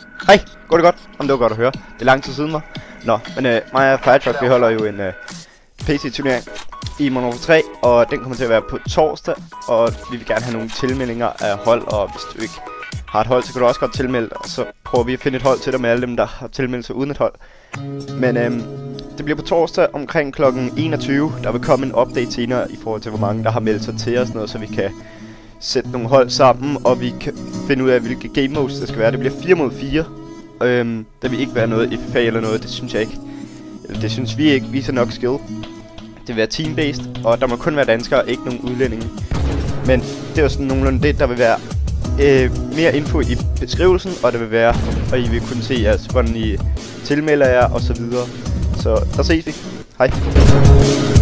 Hej, går det godt? Om det var godt at høre. Det er lang tid siden, var. Nå, men mig og Firetruck, vi holder jo en PC-turnering i Modern Warfare 3, og den kommer til at være på torsdag, og vi vil gerne have nogle tilmeldinger af hold, og hvis du ikke har et hold, så kan du også godt tilmelde, og så prøver vi at finde et hold til dig med alle dem, der har tilmeldt sig uden et hold. Men det bliver på torsdag omkring kl. 21, der vil komme en update senere i forhold til, hvor mange der har meldt sig til os, noget, så vi kan sætte nogle hold sammen, og vi kan finde ud af, hvilke game modes det skal være. Det bliver 4 mod 4. Der vil ikke være noget FFA eller noget, det synes jeg ikke. Eller det synes vi ikke, viser nok skill. Det vil være team-based, og der må kun være danskere, ikke nogen udlændinge. Men det er jo sådan nogenlunde det, der vil være mere info i beskrivelsen, og det vil være, og I vil kunne se jeres, hvordan I tilmelder jer, og så videre. Så der ses vi. Hej.